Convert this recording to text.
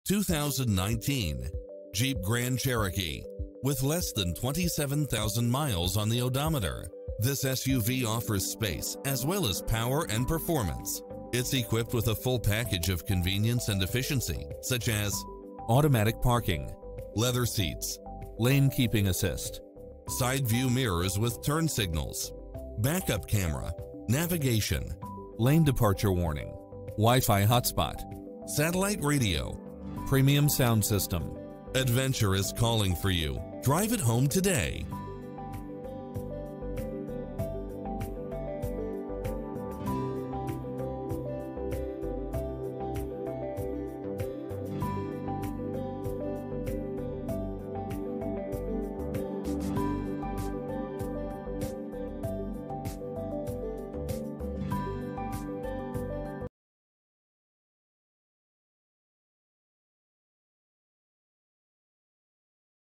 2019 Jeep Grand Cherokee. With less than 27,000 miles on the odometer, this SUV offers space as well as power and performance. It's equipped with a full package of convenience and efficiency, such as automatic parking, leather seats, lane keeping assist, side view mirrors with turn signals, backup camera, navigation, lane departure warning, Wi-Fi hotspot, satellite radio, premium sound system. Adventure is calling for you. Drive it home today.